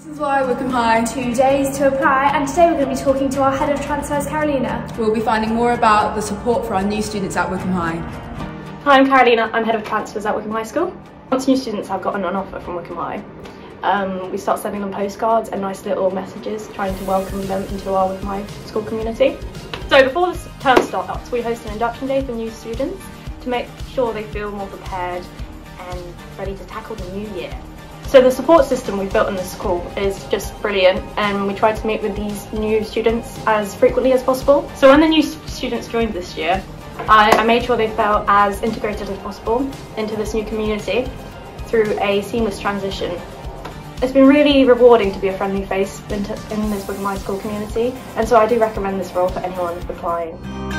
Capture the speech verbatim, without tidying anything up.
This is why Wycombe High. Two days to apply, and today we're going to be talking to our Head of Transfers, Carolena. We'll be finding more about the support for our new students at Wycombe High. Hi, I'm Carolena, I'm Head of Transfers at Wycombe High School. Once new students have gotten an offer from Wycombe High, um, we start sending them postcards and nice little messages trying to welcome them into our Wycombe High school community. So before the term starts, we host an induction day for new students to make sure they feel more prepared and ready to tackle the new year. So the support system we've built in the school is just brilliant, and we try to meet with these new students as frequently as possible. So when the new students joined this year, I, I made sure they felt as integrated as possible into this new community through a seamless transition. It's been really rewarding to be a friendly face in, in this Wycombe High School community, and so I do recommend this role for anyone applying.